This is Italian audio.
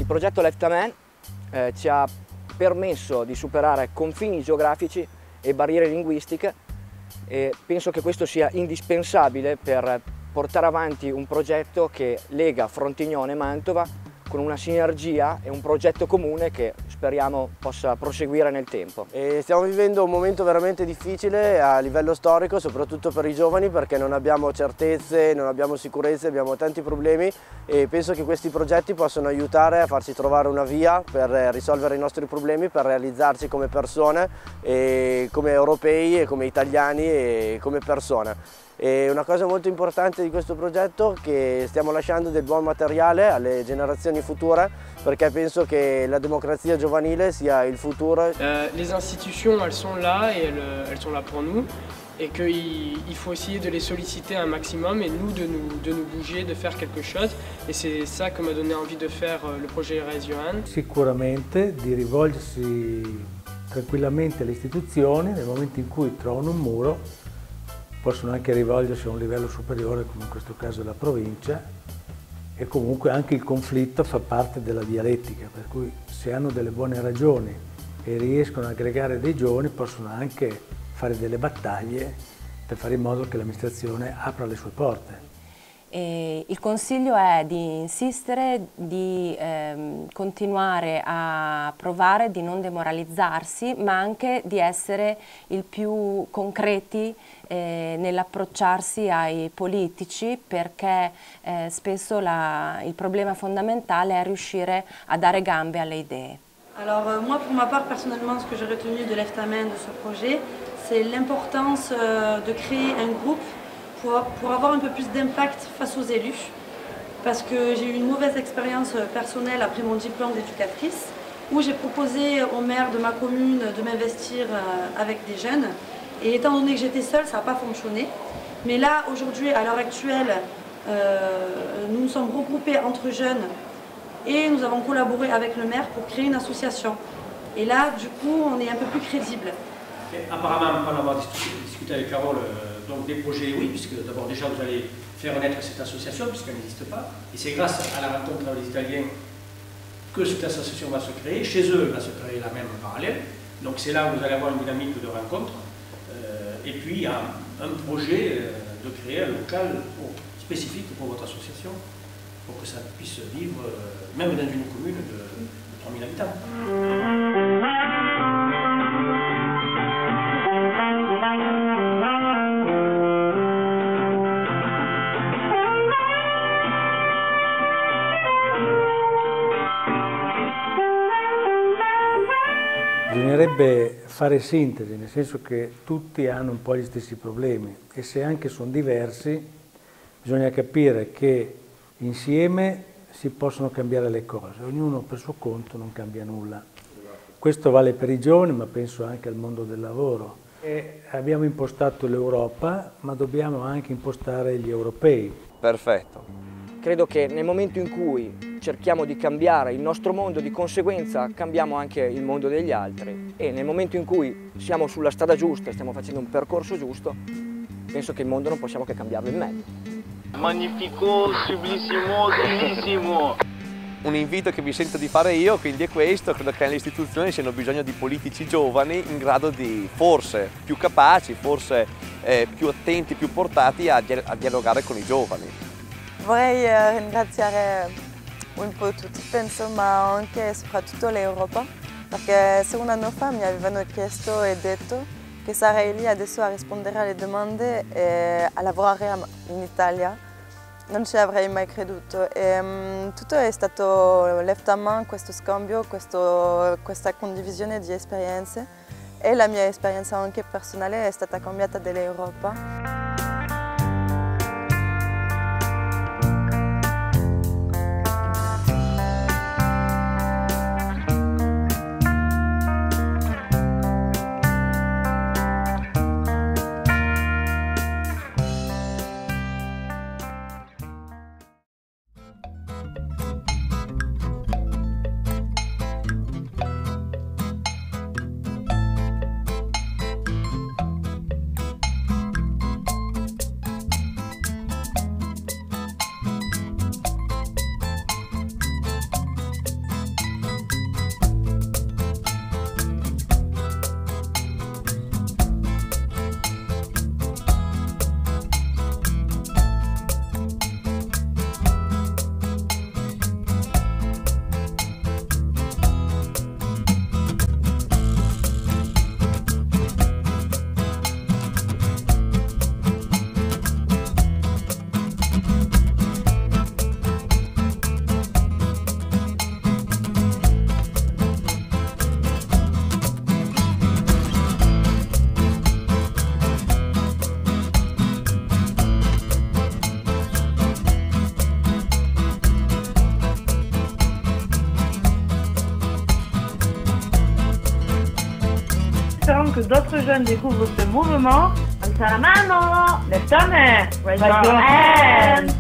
progetto Left a Man ci ha permesso di superare confini geografici e barriere linguistiche e penso che questo sia indispensabile per portare avanti un progetto che lega Frontignone e Mantova con una sinergia e un progetto comune che speriamo possa proseguire nel tempo. E stiamo vivendo un momento veramente difficile a livello storico, soprattutto per i giovani, perché non abbiamo certezze, non abbiamo sicurezze, abbiamo tanti problemi e penso che questi progetti possano aiutare a farci trovare una via per risolvere i nostri problemi, per realizzarci come persone, e come europei e come italiani e come persone. E una cosa molto importante di questo progetto è che stiamo lasciando del buon materiale alle generazioni future, perché penso che la democrazia giovanile sia il futuro. Les institutions, elles sont là et elles sont là pour nous et qu'il faut essayer de les solliciter un maximum et nous de nous bouger, de faire quelque chose et c'est ça que m'a donné envie de faire le projet Raise Your Hand. Sicuramente di rivolgersi tranquillamente alle istituzioni nel momento in cui trovano un muro. Possono anche rivolgersi a un livello superiore, come in questo caso la provincia, e comunque anche il conflitto fa parte della dialettica, per cui se hanno delle buone ragioni e riescono a aggregare dei giovani possono anche fare delle battaglie per fare in modo che l'amministrazione apra le sue porte. Il consiglio è di insistere, di continuare a provare, di non demoralizzarsi, ma anche di essere il più concreti nell'approcciarsi ai politici, perché spesso il problema fondamentale è riuscire a dare gambe alle idee. Alors moi pour ma part personnellement ce que j'ai retenu de Left a Man, de ce projet, c'est l'importance de créer un groupe pour avoir un peu plus d'impact face aux élus, parce que j'ai eu une mauvaise expérience personnelle après mon diplôme d'éducatrice, où j'ai proposé au maire de ma commune de m'investir avec des jeunes, et étant donné que j'étais seule, ça n'a pas fonctionné. Mais là, aujourd'hui, à l'heure actuelle, nous nous sommes regroupés entre jeunes et nous avons collaboré avec le maire pour créer une association. Et là, du coup, on est un peu plus crédible. Apparemment, pour en avoir discuté avec Carole, donc des projets, oui, puisque d'abord déjà vous allez faire naître cette association, puisqu'elle n'existe pas. Et c'est grâce à la rencontre avec les Italiens que cette association va se créer. Chez eux, elle va se créer la même en parallèle. Donc c'est là où vous allez avoir une dynamique de rencontre. Et puis il y a un projet de créer un local spécifique pour votre association, pour que ça puisse vivre, même dans une commune de 3000 habitants. Bisognerebbe fare sintesi, nel senso che tutti hanno un po' gli stessi problemi e se anche sono diversi bisogna capire che insieme si possono cambiare le cose, ognuno per suo conto non cambia nulla. Questo vale per i giovani, ma penso anche al mondo del lavoro. E abbiamo impostato l'Europa, ma dobbiamo anche impostare gli europei. Perfetto. Credo che nel momento in cui cerchiamo di cambiare il nostro mondo, di conseguenza cambiamo anche il mondo degli altri e nel momento in cui siamo sulla strada giusta e stiamo facendo un percorso giusto, penso che il mondo non possiamo che cambiarlo in meglio. Magnifico, sublissimo, bellissimo! Un invito che mi sento di fare io, quindi è questo, credo che le istituzioni siano bisogno di politici giovani in grado di, forse più capaci, forse più attenti, più portati a dialogare con i giovani. Vorrei ringraziare un po' tutti, penso, ma anche e soprattutto l'Europa, perché se un anno fa mi avevano chiesto e detto che sarei lì adesso a rispondere alle domande e a lavorare in Italia, non ci avrei mai creduto. E, tutto è stato Left a Man, questo scambio, questa condivisione di esperienze e la mia esperienza anche personale è stata cambiata dall'Europa. espérant que d'autres jeunes découvrent ce mouvement. Alza la mano, left on it, raise your hand.